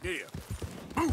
Here. Move.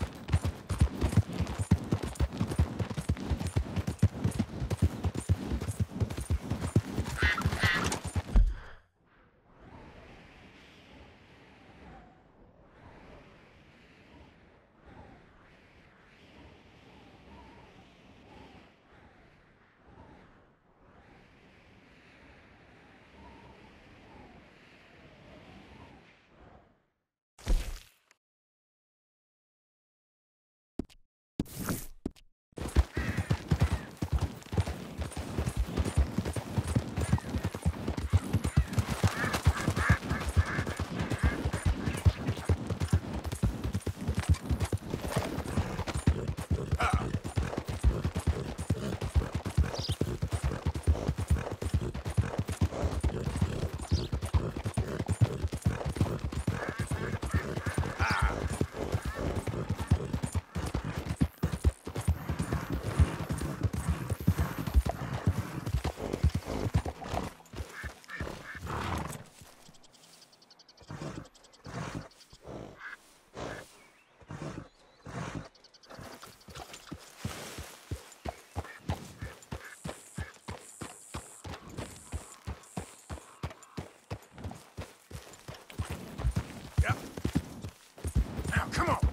Now, come on.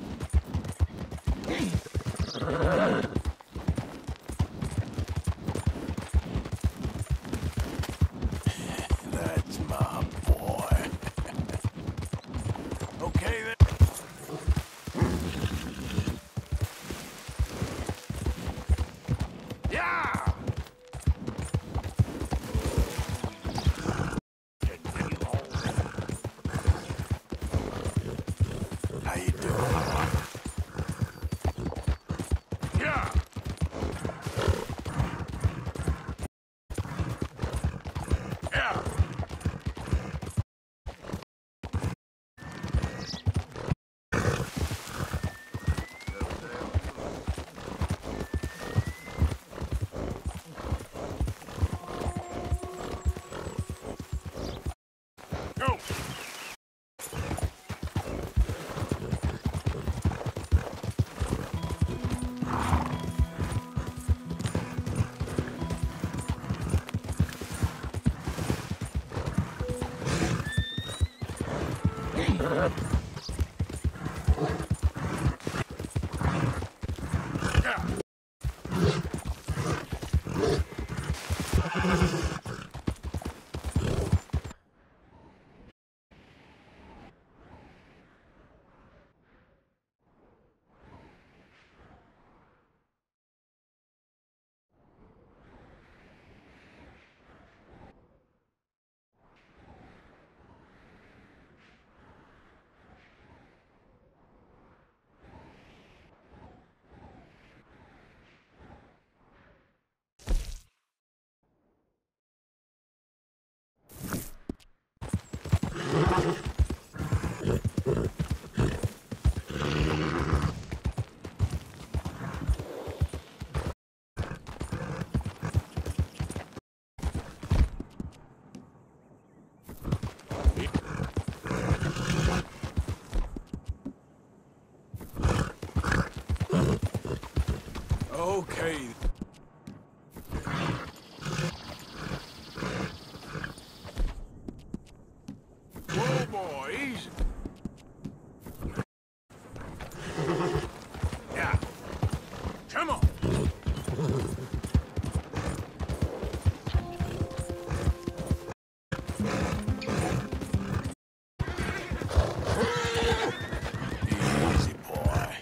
That's my boy. Okay, then. Yeah! How you doing? Yeah! Yeah! Go! Yeah! Okay. Whoa, boy, easy. Yeah. Come on. Easy, boy.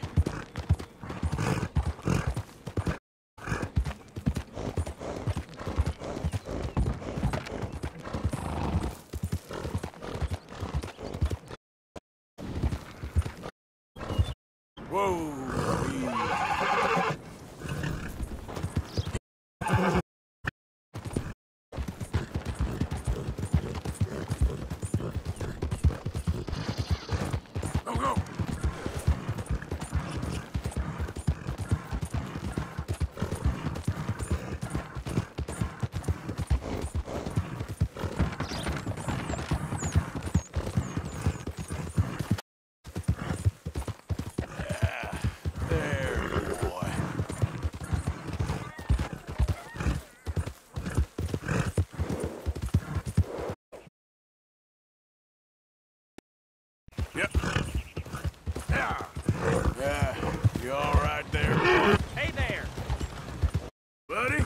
Whoa. Go, go. Yep. Yeah. Yeah. You all right there, boy? Hey there! Buddy?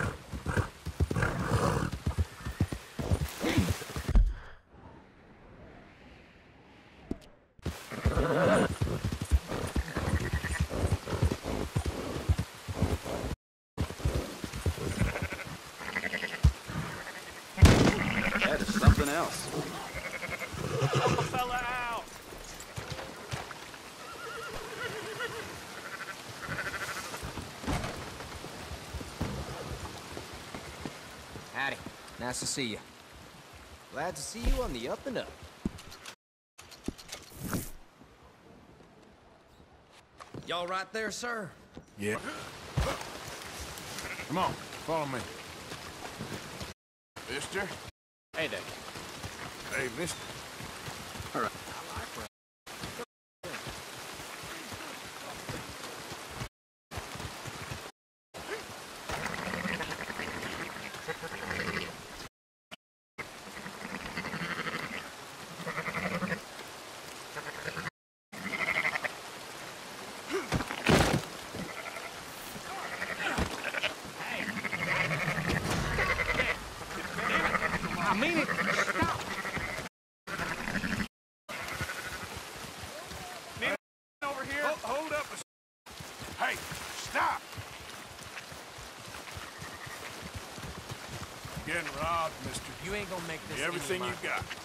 That is something else. Help a fella out! Howdy. Nice to see you. Glad to see you on the up and up. Y'all right there, sir? Yeah. Come on, follow me. Mister? Hey there. Hey, mister. All right. I mean it! Stop! Man, over here! Hold up Hey, stop! You're getting robbed, mister. You ain't gonna make this Give everything any you of my- got.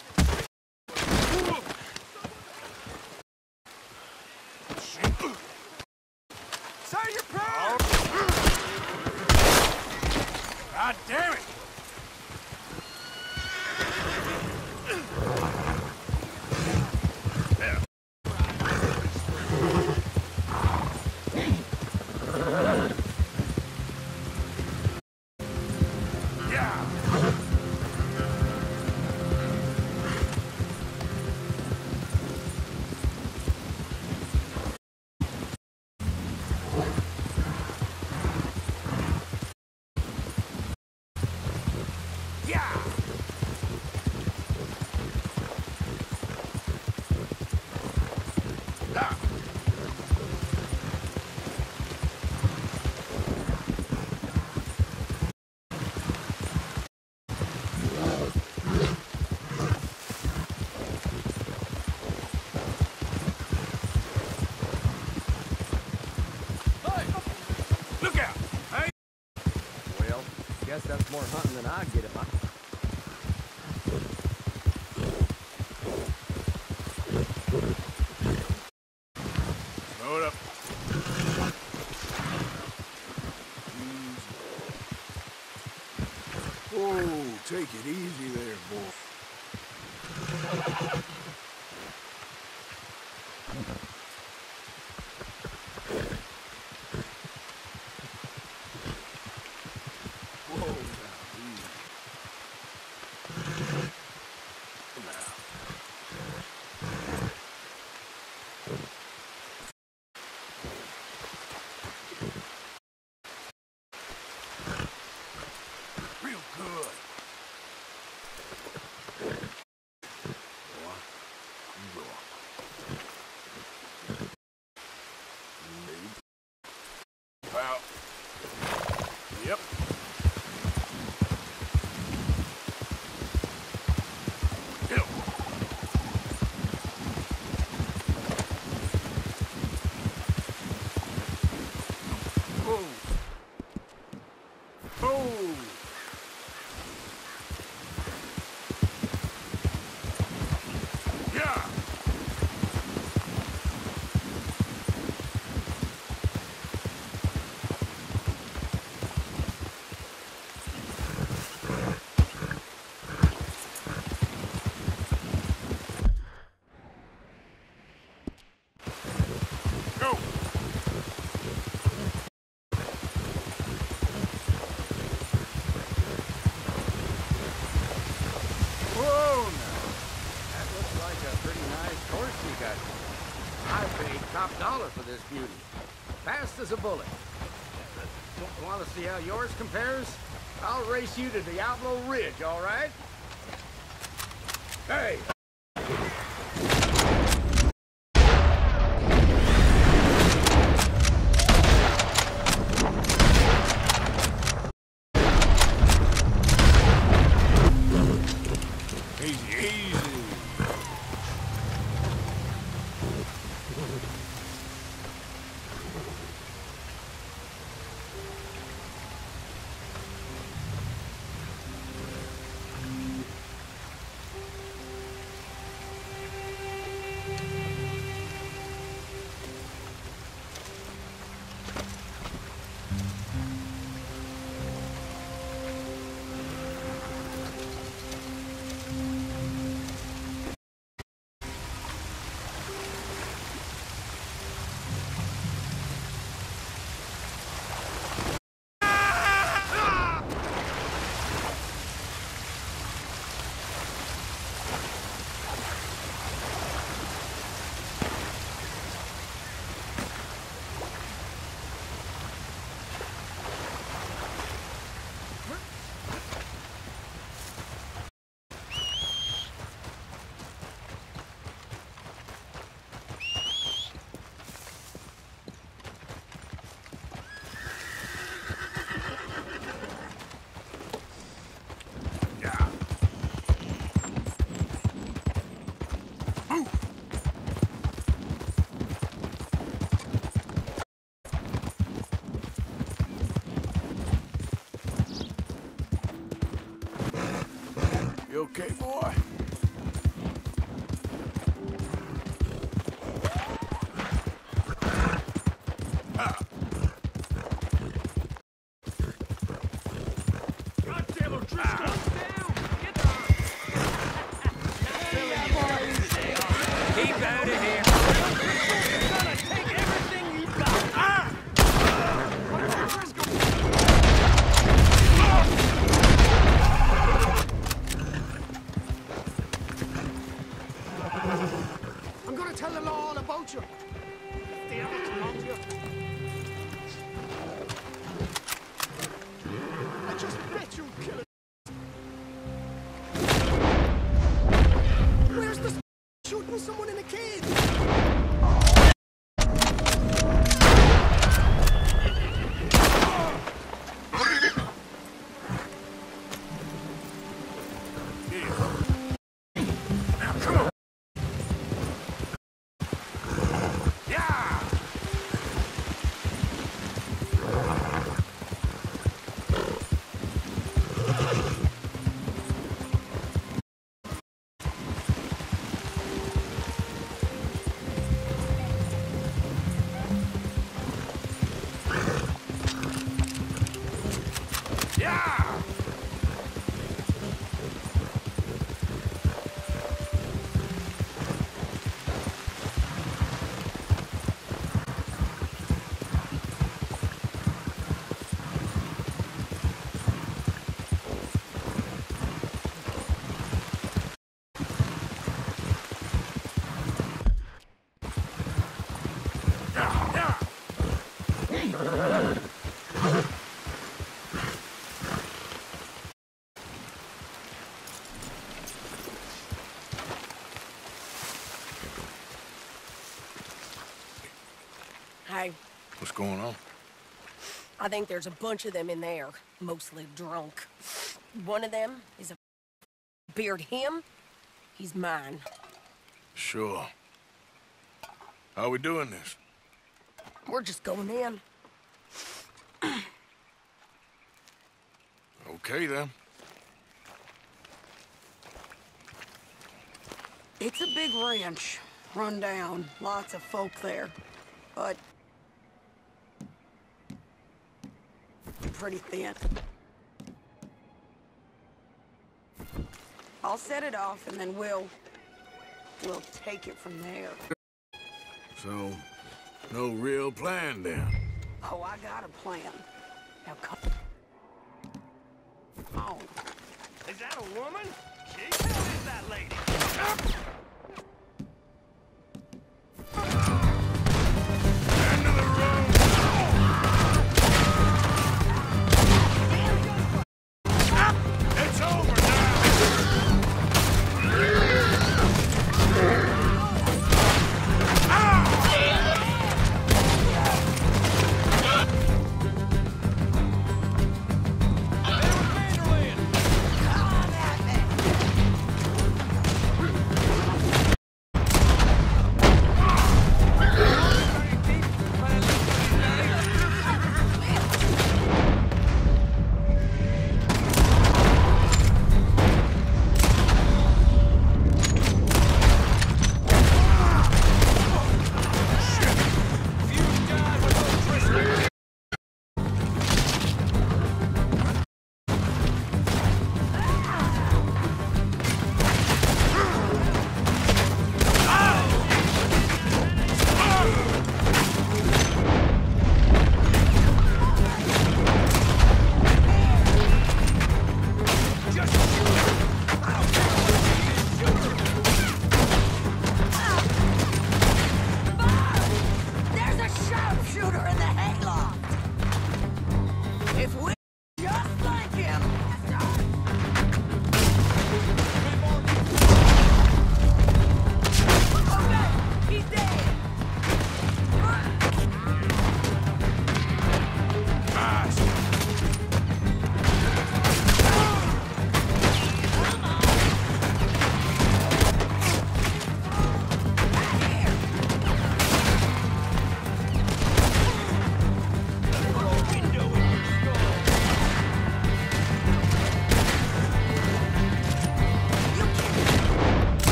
Say your prayers! God damn it! Yeah! Yeah! Ah. Look out! Hey! Well, guess that's more hunting than I get if I... Load up. Oh, take it easy there, boy. Whoa, now, easy. Now. Real good. Boy, you go. About. Yep. Hill. Whoa. Oh. Yeah. Go. Whoa, now. That looks like a pretty nice horse you got. I paid top dollar for this beauty. Fast as a bullet. Want to see how yours compares? I'll race you to the Outlaw Ridge, all right? Hey! You okay, boy? Goddamn O'Driscoll! Down! Get down! Keep out of here! You're gonna take everything you've got! I'm gonna tell the law all about you. The other around you. I just bet you'd kill it. Where's the shooting someone in the cage? Hey, What's going on? I think there's a bunch of them in there, mostly drunk. One of them is a beard. Him, he's mine. Sure. How we doing this? We're just going in. Okay, then. It's a big ranch, run down, lots of folk there, but pretty thin. I'll set it off and then we'll take it from there. So, no real plan then? Oh, I got a plan. Now come on. Is that a woman? She who is that lady? End of the road! It's over now!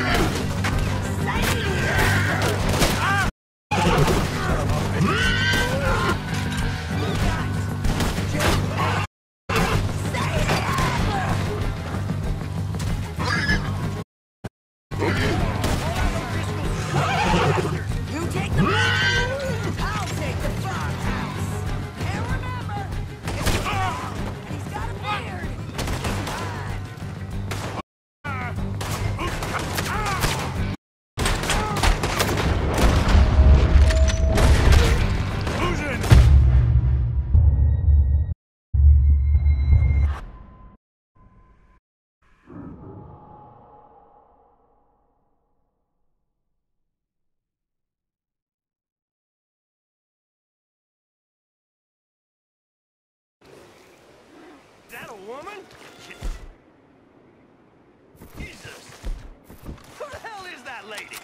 You take the bag, I'll take the farmhouse. And remember, it's and he's got a beard. Is that a woman? Shit. Jesus! Who the hell is that lady?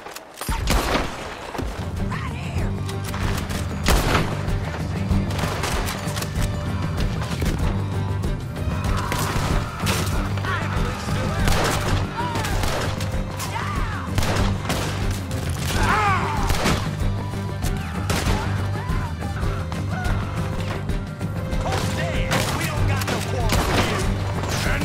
Right here. Cole's dead. We don't got no quarrel with you.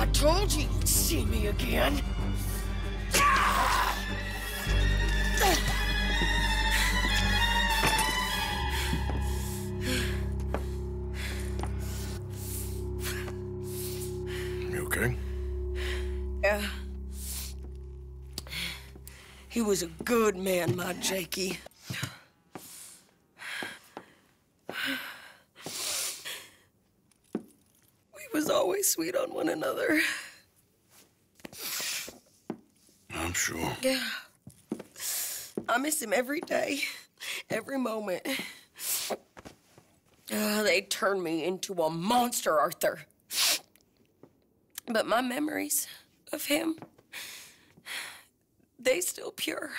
told you you'd see me again. You okay? Yeah. He was a good man, my Jakey. We was always sweet on one another. I'm sure. Yeah. I miss him every day, every moment. They turned me into a monster, Arthur. But my memories of him, they still pure.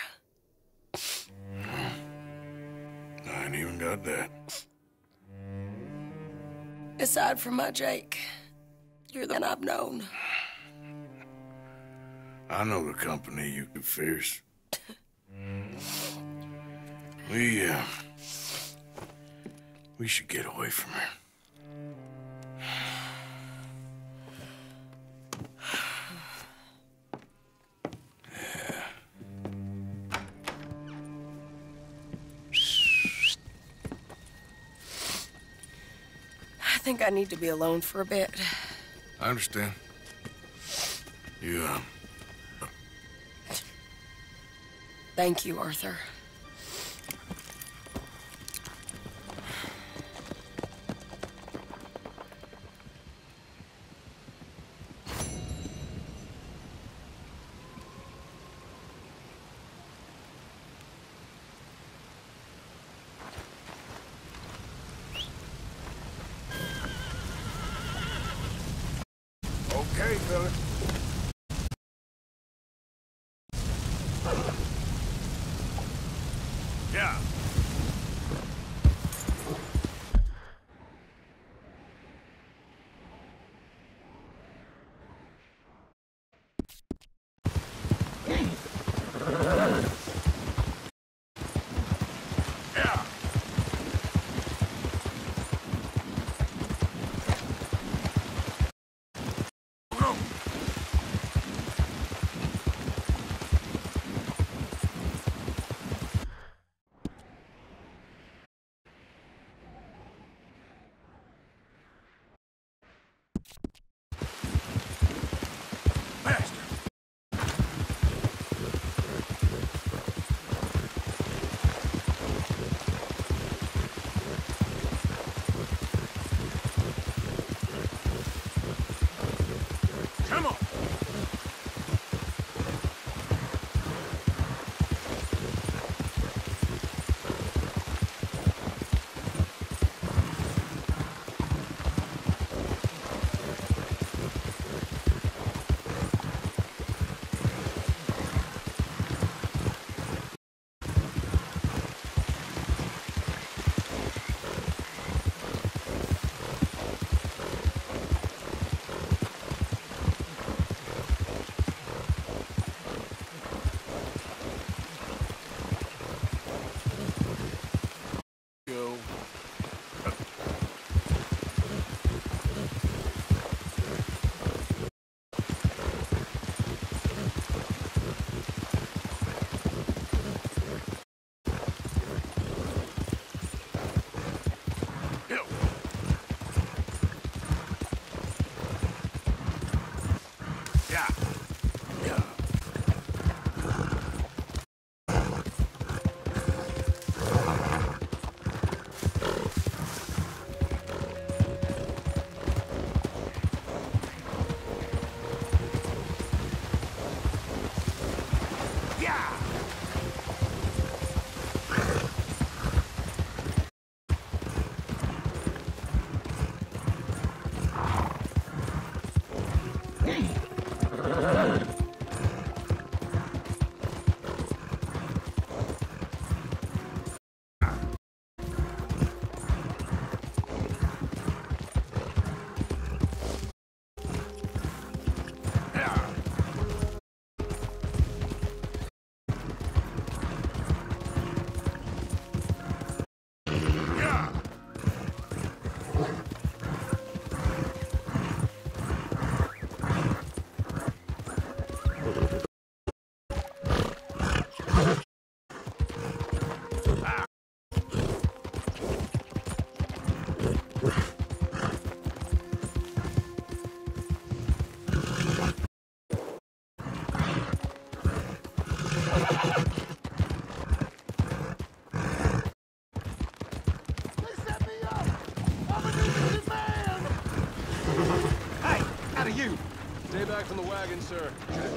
I ain't even got that. Aside from my Jake, you're the one I've known. I know the company you keep fierce. We should get away from here. I think I need to be alone for a bit. I understand. You, Thank you, Arthur. okay, fella. Yeah. Come on. Go. Yeah. Yeah. from the wagon, sir.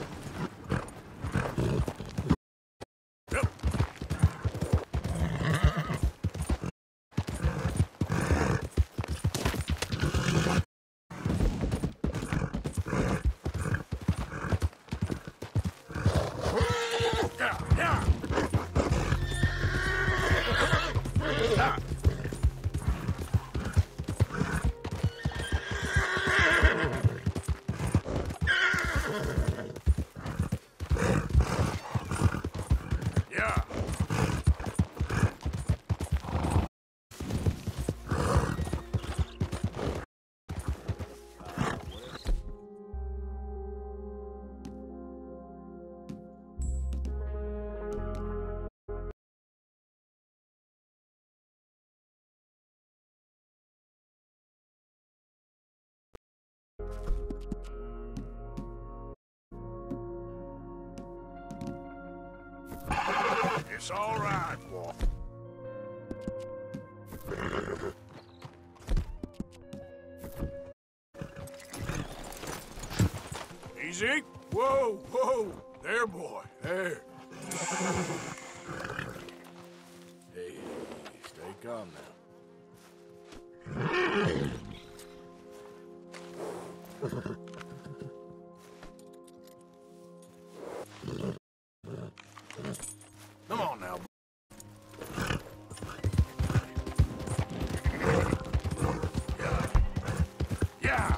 It's all right, boy. Easy. Whoa, whoa. There, boy. There. Hey, stay calm now. Come on now. Yeah. Yeah.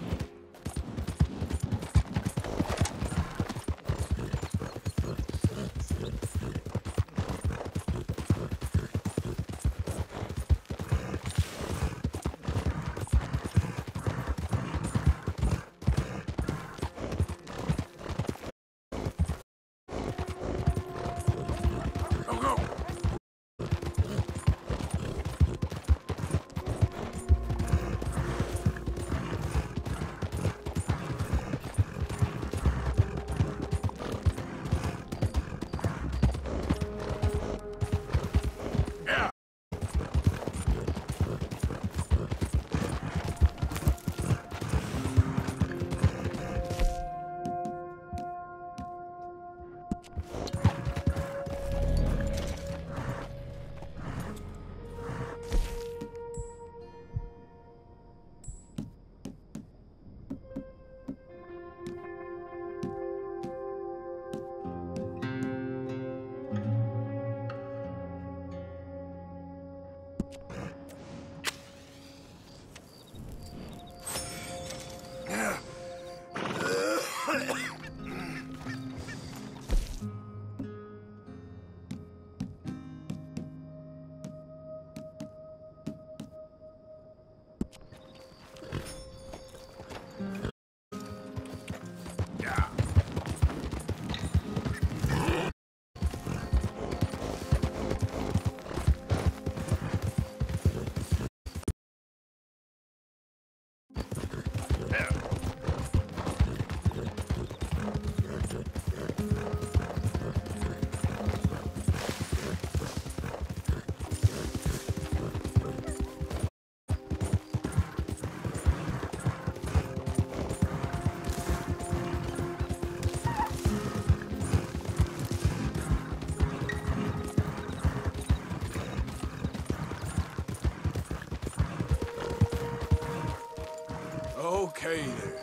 Okay there.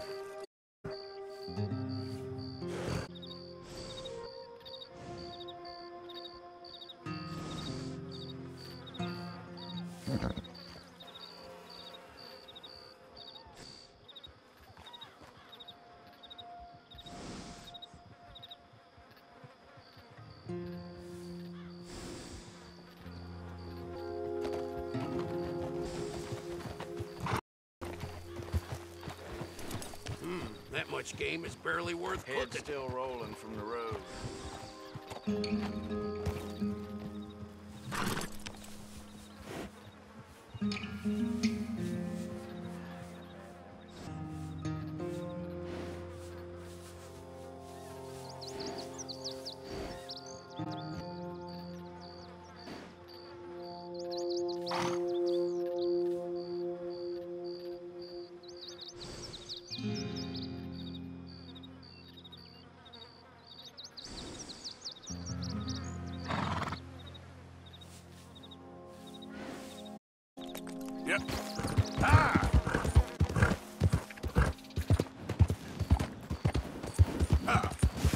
That much game is barely worth Head cooking. still rolling from the road. Yeah. Ah! Ah!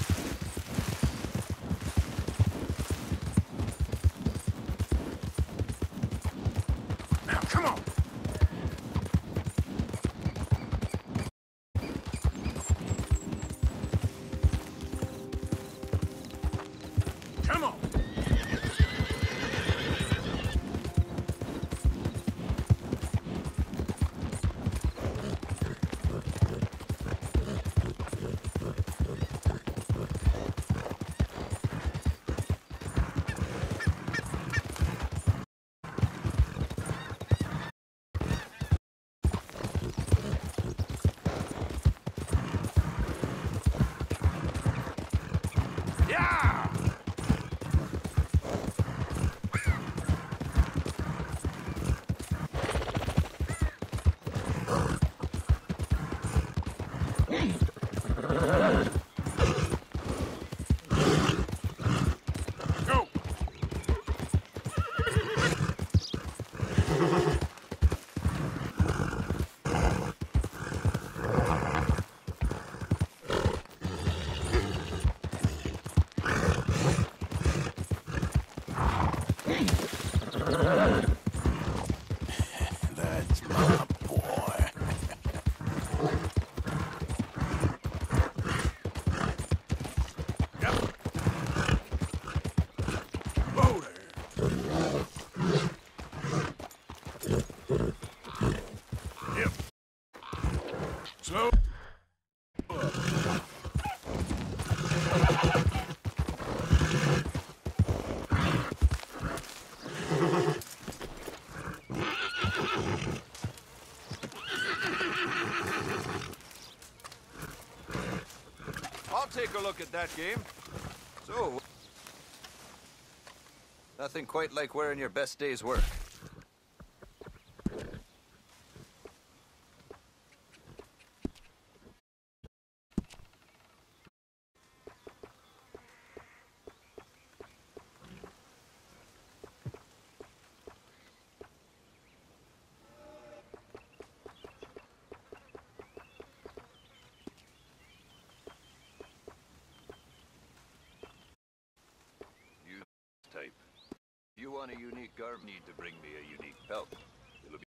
Now, come on! Come on! Yeah! Go! That's my boy. Yep. Whoa there. Yep. Slow. I'll take a look at that game. So, nothing quite like wearing your best day's work. You type. You want a unique garb, need to bring me a unique belt. It'll be...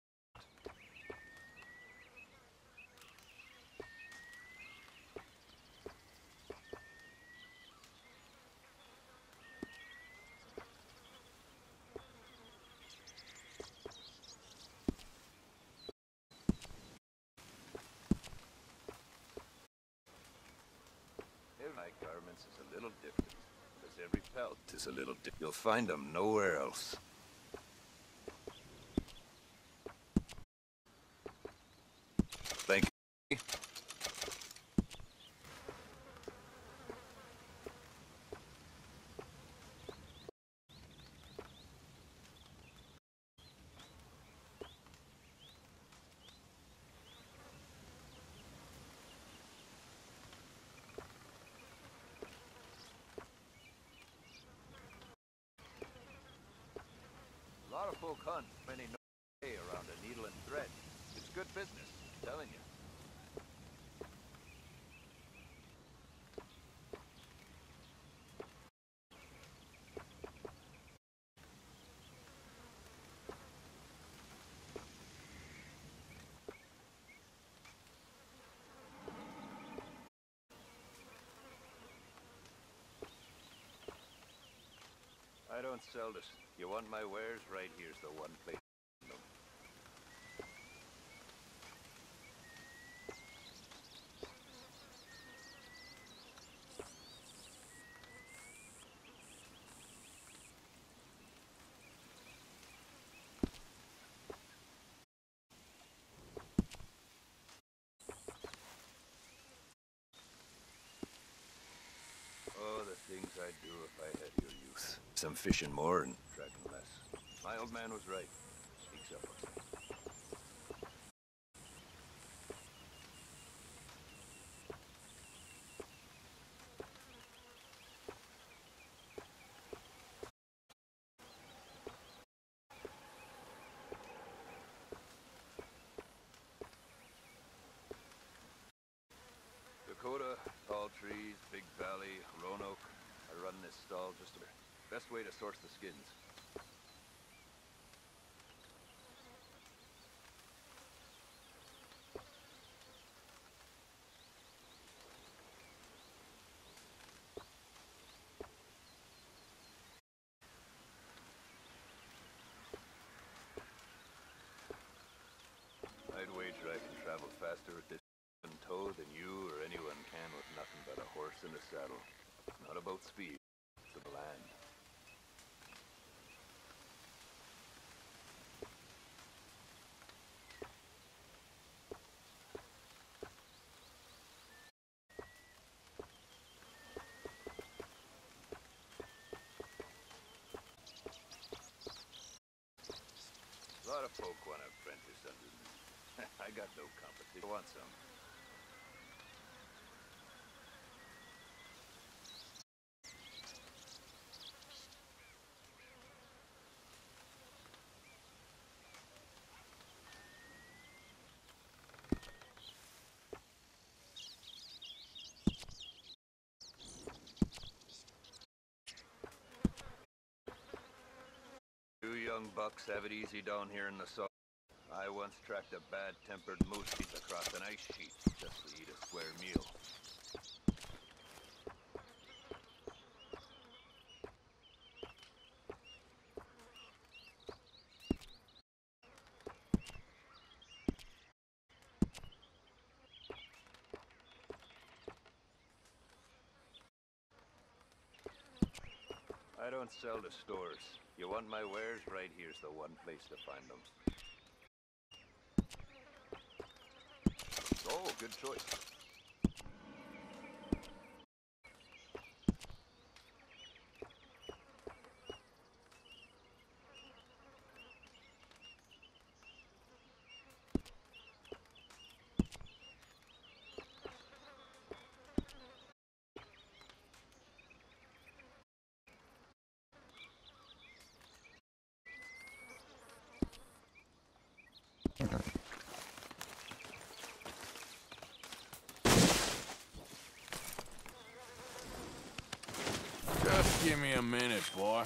My garments is a little different, because every pelt is a little different. You'll find them nowhere else. Thank you. A lot of folk hunt many no day around a needle and thread. It's good business, I'm telling you. I don't sell this. You want my wares? Right here's the one place. Oh, the things I'd do if I had your youth. Some fishing more and tracking less. My old man was right. Speaks up. Tall trees, big valley, Roanoke. I run this stall just a best way to source the skins. I'd wager I can travel faster with this tow than you or anyone can with nothing but a horse and a saddle. It's not about speed, it's about land. A lot of folk want to apprentice under me. I got no competition. I want some. You young bucks have it easy down here in the south. I once tracked a bad-tempered moose across an ice sheet just to eat a square meal. I don't sell to stores. You want my wares? Right here's the one place to find them. Oh, good choice. Just give me a minute, boy.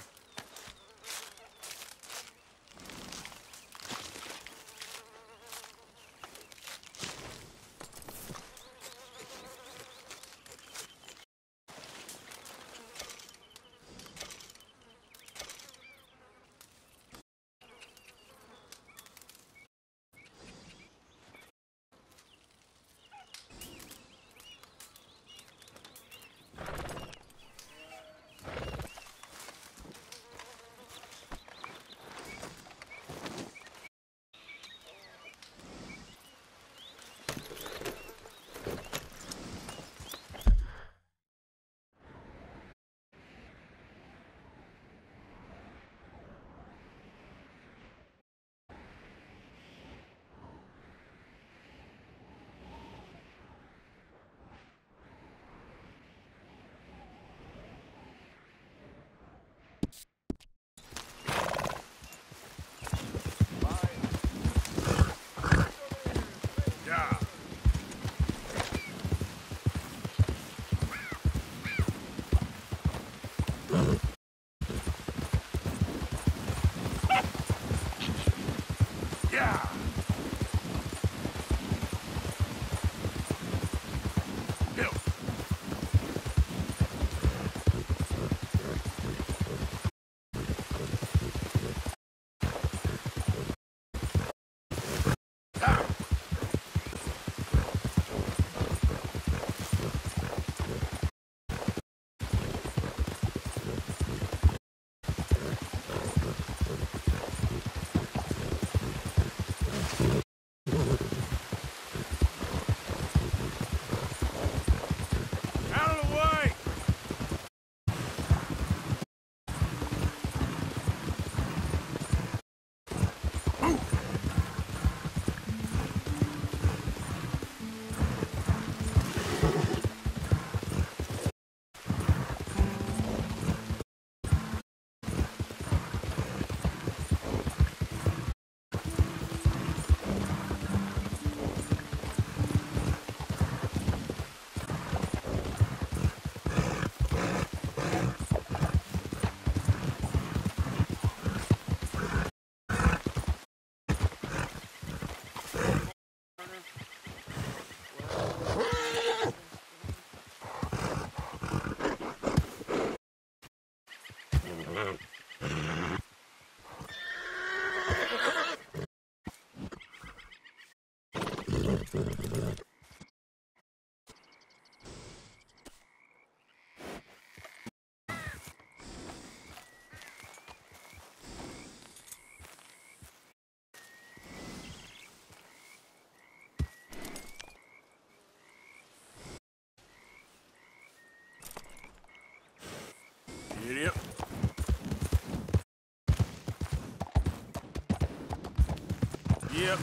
Yep.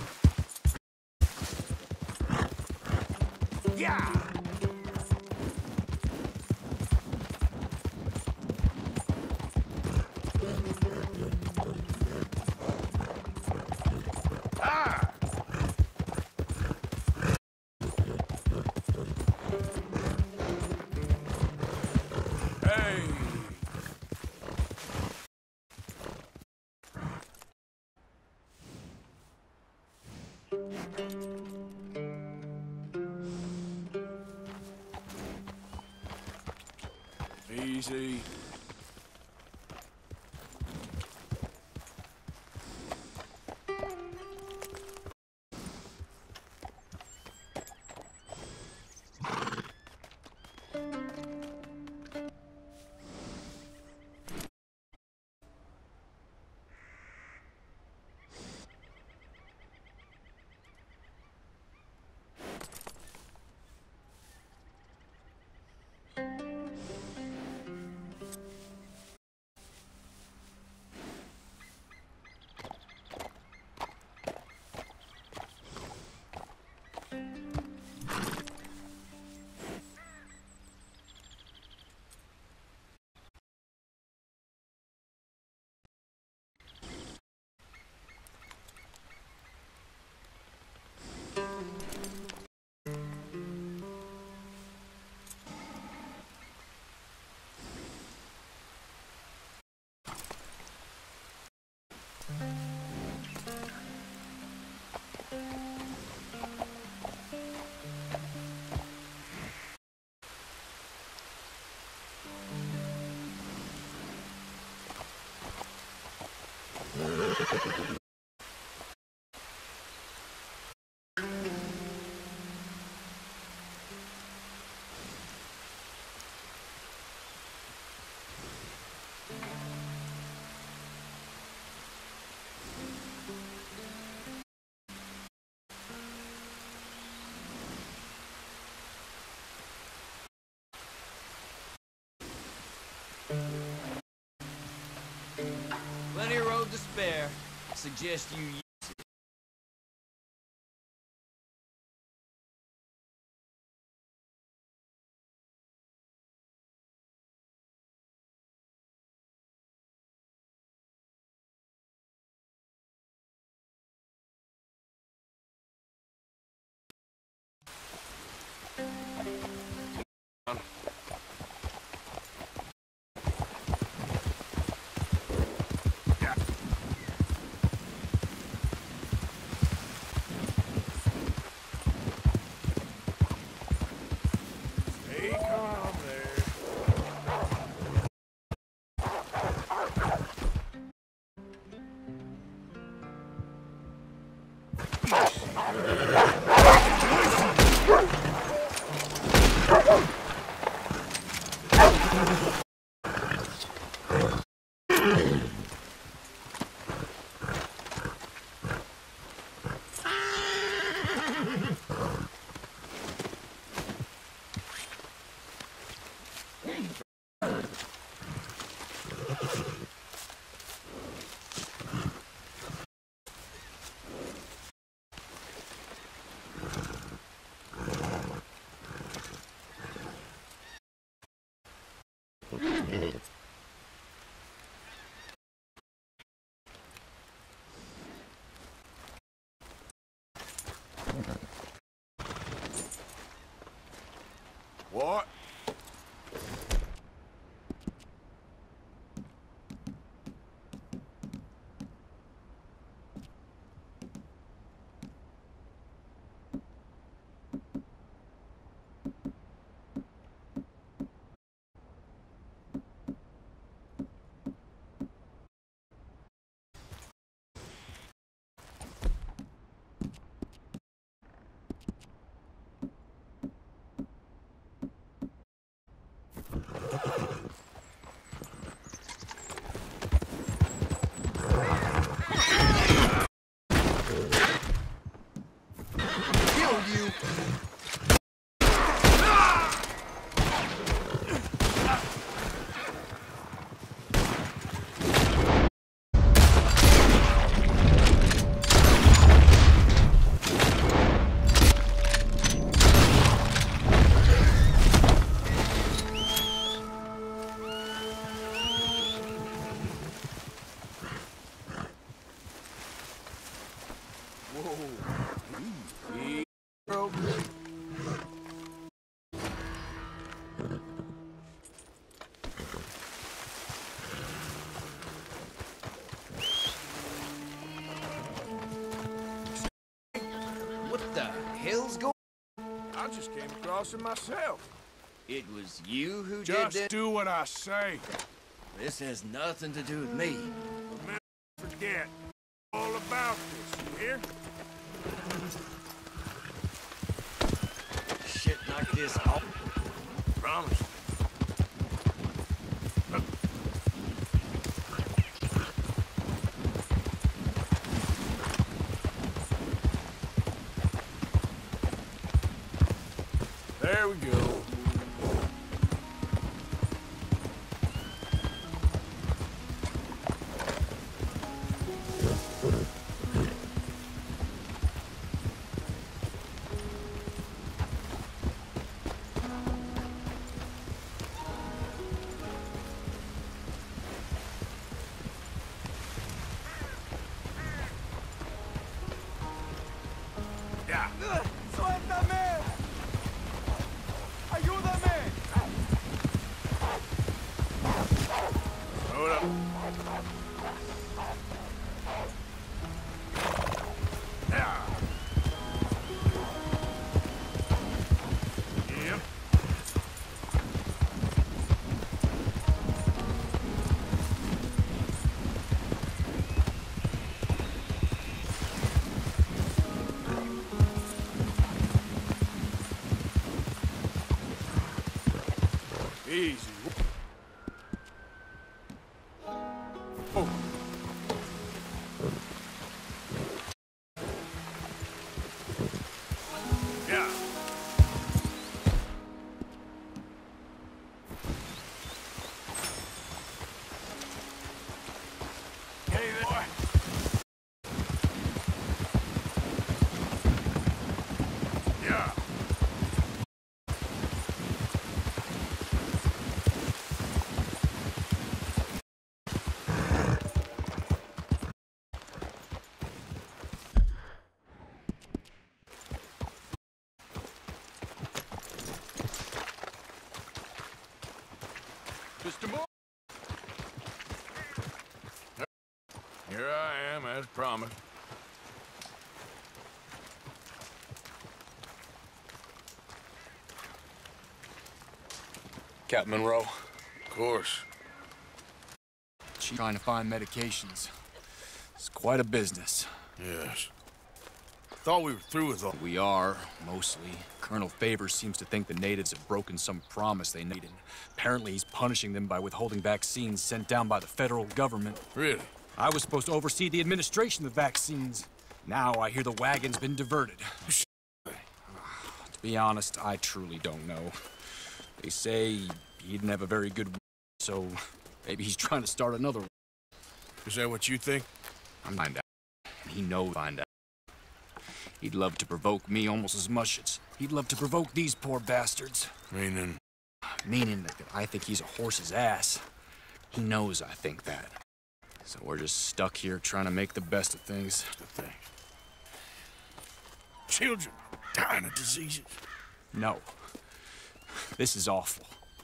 Yeah! Ah! Hey! Easy. Plenty of road to spare. Suggest you use it. Stay calm there. What? What the hell's going I just came across it myself. It was you who Just did do what I say. this? This has nothing to do with me. Remember, forget all about this, you hear? Shit like this all Promise. There we go. Yeah. ¡Suéltame! ¡Ayúdame! Hold up. Yeah. Yep. Easy. Oh. Yeah. Hey there, boy. Yeah. Mr. Moore. Here I am, as promised. Captain Monroe, Of course. she's trying to find medications. It's quite a business. Yes. Thought we were through with all. We are, mostly. Colonel Favors seems to think the natives have broken some promise they made, and apparently he's punishing them by withholding vaccines sent down by the federal government. Really? I was supposed to oversee the administration of vaccines. Now I hear the wagon's been diverted. To be honest, I truly don't know. They say he didn't have a very good so maybe he's trying to start another one. Is that what you think? I'm find out. He knows find out. He'd love to provoke me almost as much as he'd love to provoke these poor bastards. Meaning? Meaning that I think he's a horse's ass. He knows I think that. So we're just stuck here trying to make the best of things. The thing. Children dying of diseases. No. This is awful.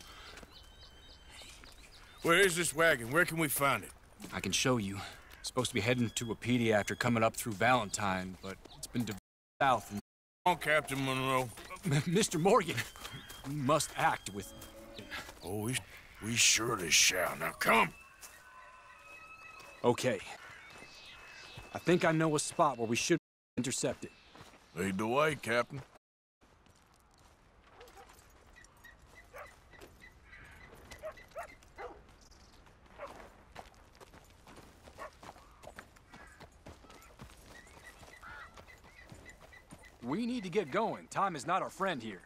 Where is this wagon? Where can we find it? I can show you. Supposed to be heading to Wapiti after coming up through Valentine, but it's been diverted south. And Come on, Captain Monroe. Mr. Morgan, we must act with. Oh, we surely shall. Now come. Okay. I think I know a spot where we should intercept it. Lead the way, Captain. We need to get going. Time is not our friend here.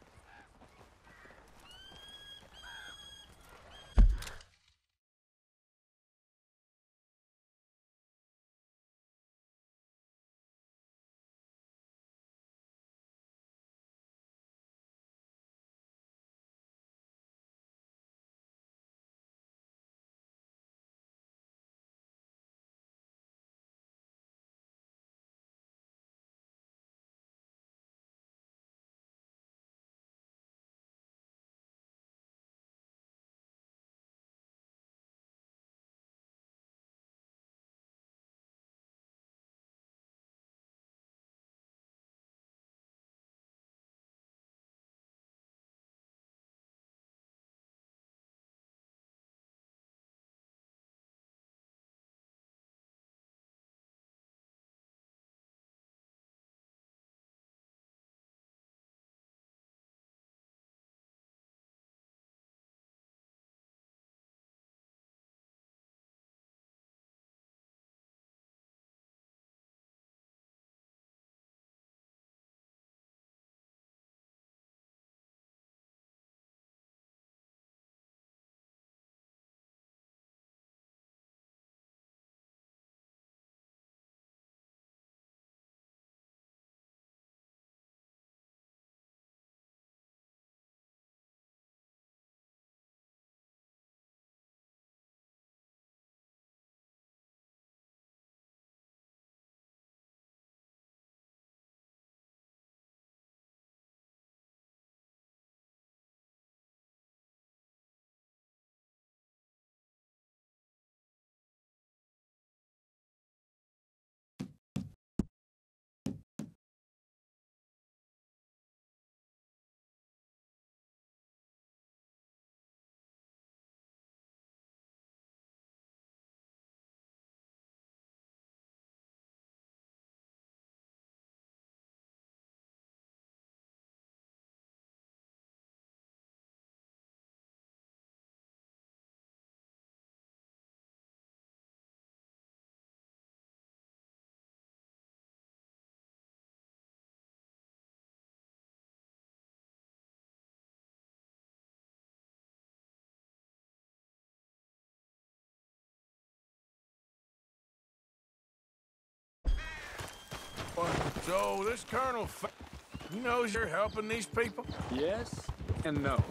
So, this Colonel he knows you're helping these people? Yes and no.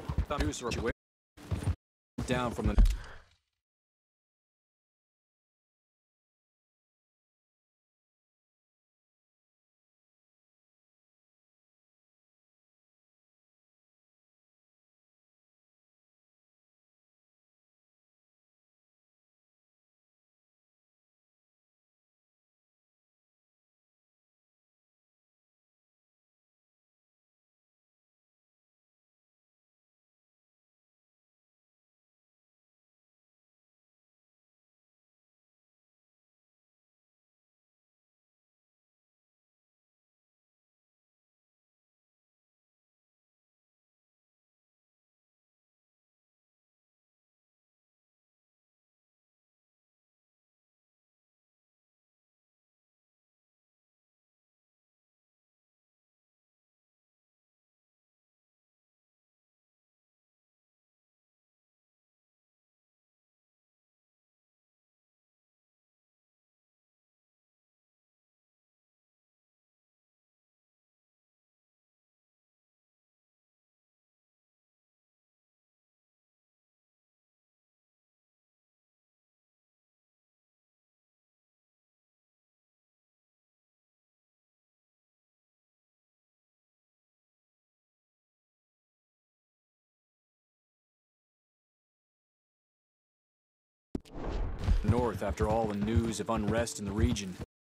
Down from the... North after all the news of unrest in the region.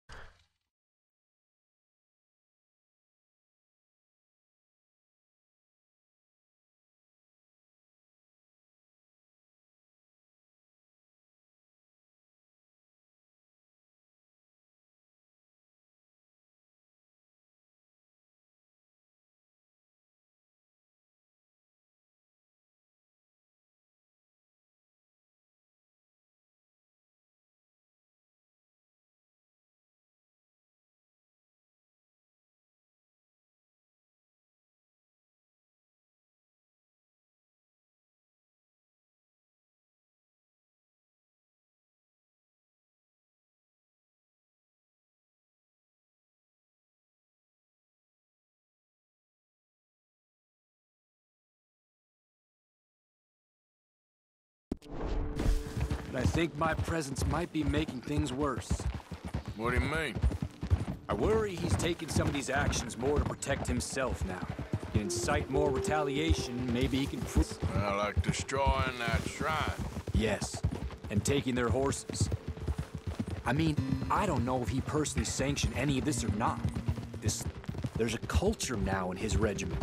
But I think my presence might be making things worse. What do you mean? I worry he's taking some of these actions more to protect himself now. Can incite more retaliation, maybe he can prove... Well, like destroying that shrine. Yes, and taking their horses. I mean, I don't know if he personally sanctioned any of this or not. There's a culture now in his regiment.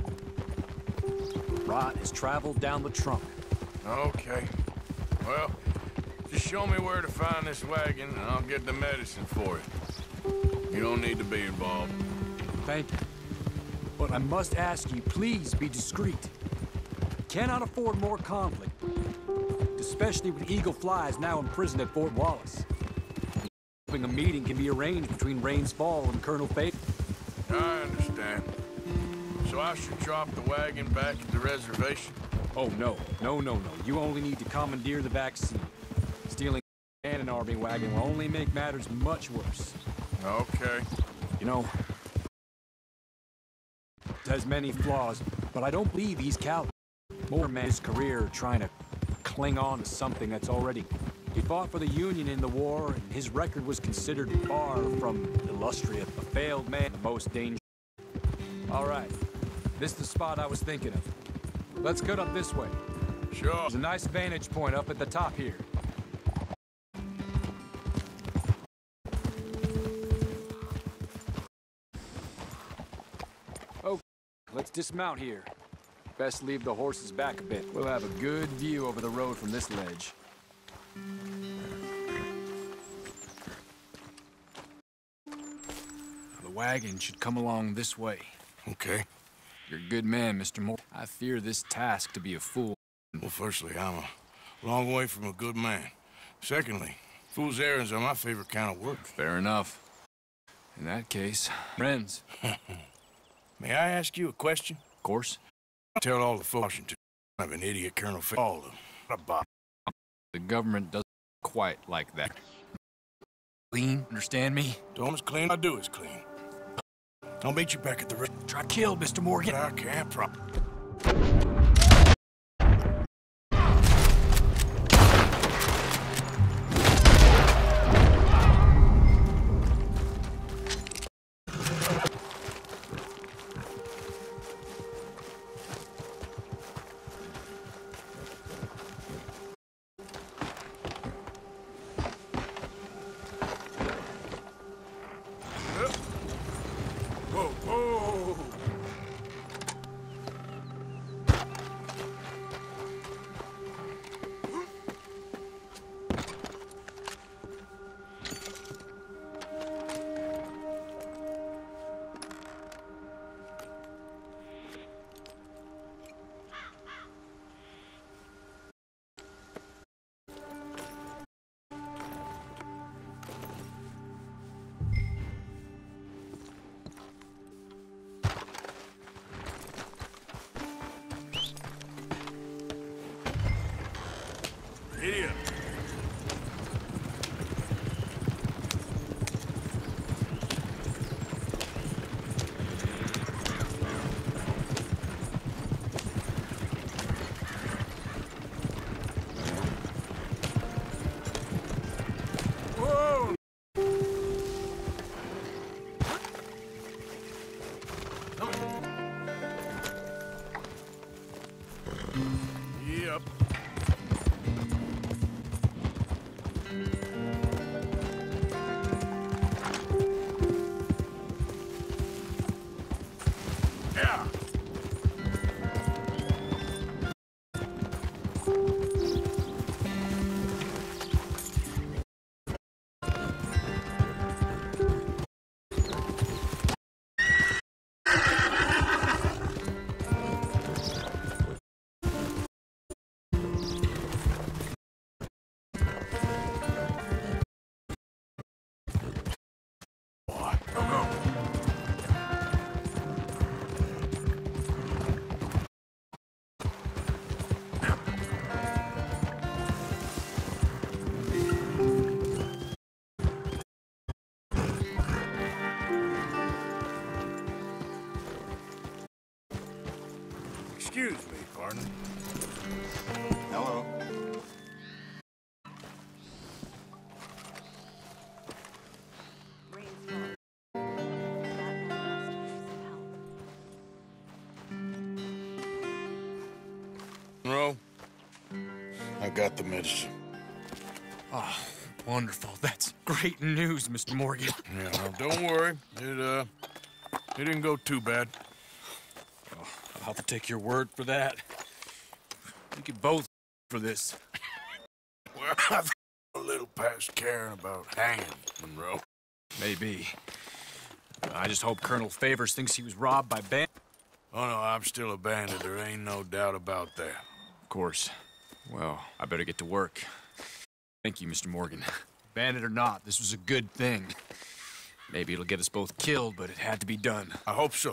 Rot has traveled down the trunk. Okay. Well, just show me where to find this wagon, and I'll get the medicine for you. You don't need to be involved. Thank you. But I must ask you, please be discreet. Cannot afford more conflict. Especially with Eagle Flies now imprisoned at Fort Wallace. Hoping a meeting can be arranged between Rains Fall and Colonel Faith. I understand. So I should drop the wagon back at the reservation? Oh, no. No. You only need to commandeer the vaccine. Stealing an army wagon will only make matters much worse. Okay. You know, it has many flaws, but I don't believe he's callous. More man his career trying to cling on to something that's already... He fought for the Union in the war, and his record was considered far from illustrious. A failed man, the most dangerous. All right. This is the spot I was thinking of. Let's go up this way. Sure. There's a nice vantage point up at the top here. Oh, let's dismount here. Best leave the horses back a bit. We'll have a good view over the road from this ledge. The wagon should come along this way. Okay. You're a good man, Mr. Moore. I fear this task to be a fool. Well, firstly, I'm a long way from a good man. Secondly, fool's errands are my favorite kind of work. Fair enough. In that case, friends. May I ask you a question? Of course. Tell all the folks to have an idiot Colonel Faith. All of them. About. The government doesn't quite like that. Clean, understand me? Don't as clean I do as clean. I'll meet you back at the... Try killed, Mr. Morgan. I can't prop... Whoa, whoa! Idiot! Whoa! Yep. Yeah. Excuse me, partner. Hello. Monroe, I got the medicine. Oh, wonderful. That's great news, Mr. Morgan. Yeah, well, don't worry. It didn't go too bad. Oh, I'll have to take your word for that. We could both for this. Well, I've a little past caring about hanging, Monroe. Maybe. I just hope Colonel Favors thinks he was robbed by bandits. Oh, no, I'm still a bandit. There ain't no doubt about that. Of course. Well, I better get to work. Thank you, Mr. Morgan. Bandit or not, this was a good thing. Maybe it'll get us both killed, but it had to be done. I hope so.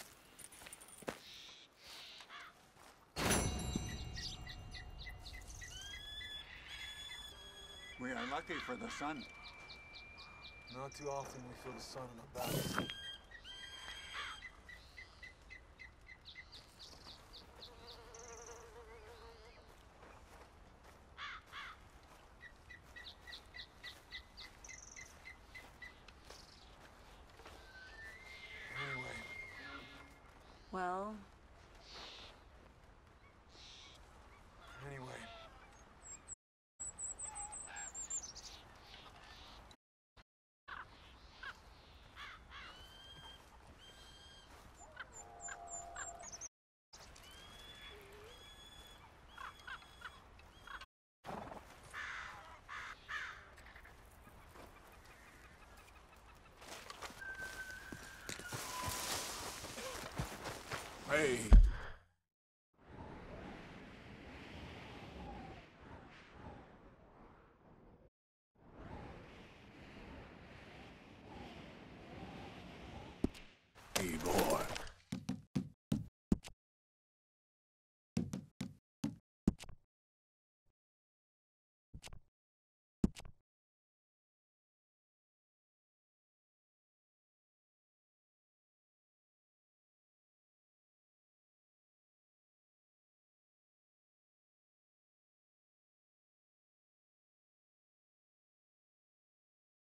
We are lucky for the sun. Not too often we feel the sun on our backs. Anyway. Well, Anyway. Hey,